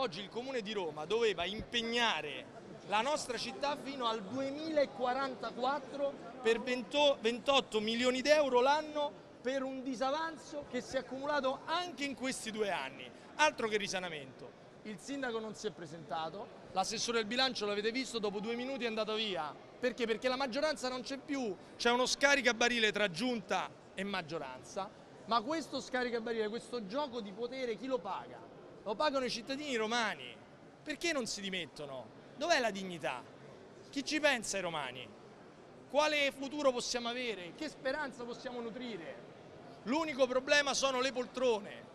Oggi il Comune di Roma doveva impegnare la nostra città fino al 2044 per 28 milioni di euro l'anno per un disavanzo che si è accumulato anche in questi 2 anni. Altro che risanamento. Il sindaco non si è presentato, l'assessore del bilancio l'avete visto, dopo 2 minuti è andato via. Perché? Perché la maggioranza non c'è più, c'è uno scaricabarile tra giunta e maggioranza, ma questo scaricabarile, questo gioco di potere chi lo paga? Lo pagano i cittadini romani. Perché non si dimettono? Dov'è la dignità? Chi ci pensa ai romani? Quale futuro possiamo avere? Che speranza possiamo nutrire? L'unico problema sono le poltrone.